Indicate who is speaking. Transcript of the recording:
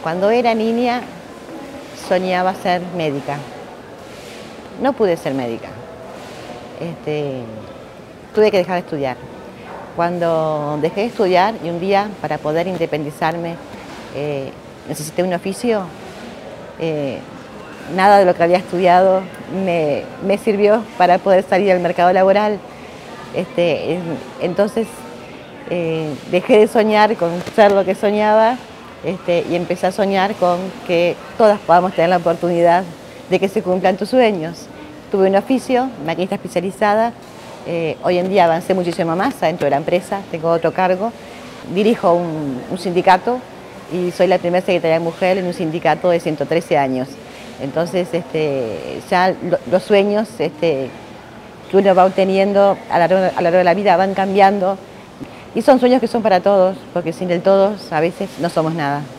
Speaker 1: Cuando era niña soñaba ser médica. No pude ser médica. Tuve que dejar de estudiar. Cuando dejé de estudiar y un día para poder independizarme necesité un oficio, nada de lo que había estudiado me sirvió para poder salir al mercado laboral. Entonces dejé de soñar con ser lo que soñaba y empecé a soñar con que todas podamos tener la oportunidad de que se cumplan tus sueños. Tuve un oficio, maquinista especializada. Hoy en día avancé muchísimo más adentro de la empresa, tengo otro cargo, dirijo un sindicato y soy la primera secretaria mujer en un sindicato de 113 años. Entonces ya los sueños que uno va obteniendo a lo largo de la vida van cambiando y son sueños que son para todos, porque sin el todos a veces no somos nada.